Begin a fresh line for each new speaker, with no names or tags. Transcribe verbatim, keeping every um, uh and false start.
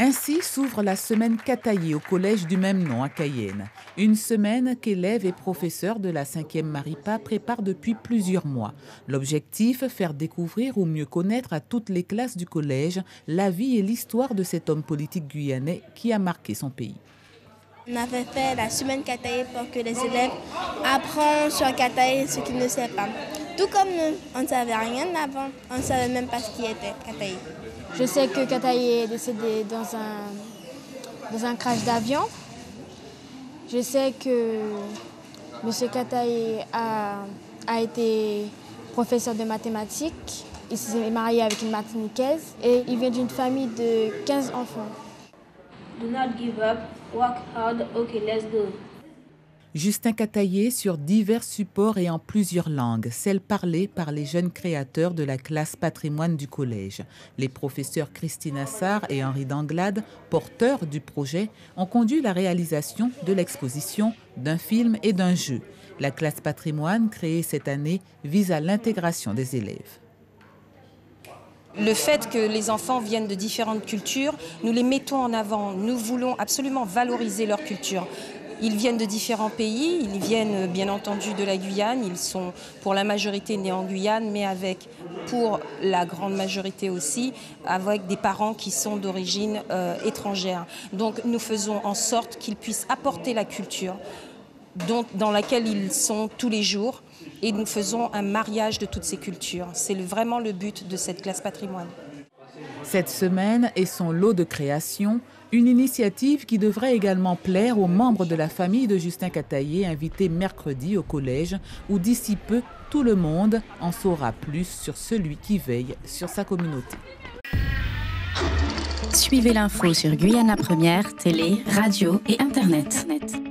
Ainsi s'ouvre la semaine Kataye au collège du même nom à Cayenne. Une semaine qu'élèves et professeurs de la cinquième Maripa préparent depuis plusieurs mois. L'objectif, faire découvrir ou mieux connaître à toutes les classes du collège la vie et l'histoire de cet homme politique guyanais qui a marqué son pays.
On avait fait la semaine Kataye pour que les élèves apprennent sur Kataye ce qu'ils ne savent pas. Tout comme nous, on ne savait rien avant, on ne savait même pas ce qui était Kataye.
Je sais que Kataye est décédé dans un, dans un crash d'avion. Je sais que M. Kataye a, a été professeur de mathématiques. Il s'est marié avec une Martiniquaise et il vient d'une famille de quinze enfants.
Do not give up, work hard, okay, let's go.
Justin Kataye sur divers supports et en plusieurs langues, celles parlées par les jeunes créateurs de la classe patrimoine du collège. Les professeurs Christine Assar et Henri Danglade, porteurs du projet, ont conduit la réalisation de l'exposition, d'un film et d'un jeu. La classe patrimoine, créée cette année, vise à l'intégration des élèves.
Le fait que les enfants viennent de différentes cultures, nous les mettons en avant. Nous voulons absolument valoriser leur culture. Ils viennent de différents pays, ils viennent bien entendu de la Guyane, ils sont pour la majorité nés en Guyane, mais avec, pour la grande majorité aussi, avec des parents qui sont d'origine euh, étrangère. Donc nous faisons en sorte qu'ils puissent apporter la culture dont, dans laquelle ils sont tous les jours, et nous faisons un mariage de toutes ces cultures. C'est le, vraiment le but de cette classe patrimoine.
Cette semaine et son lot de création, une initiative qui devrait également plaire aux membres de la famille de Justin Kataye, invités mercredi au collège, où d'ici peu, tout le monde en saura plus sur celui qui veille sur sa communauté.
Suivez l'info sur Guyane la Première, télé, radio et Internet.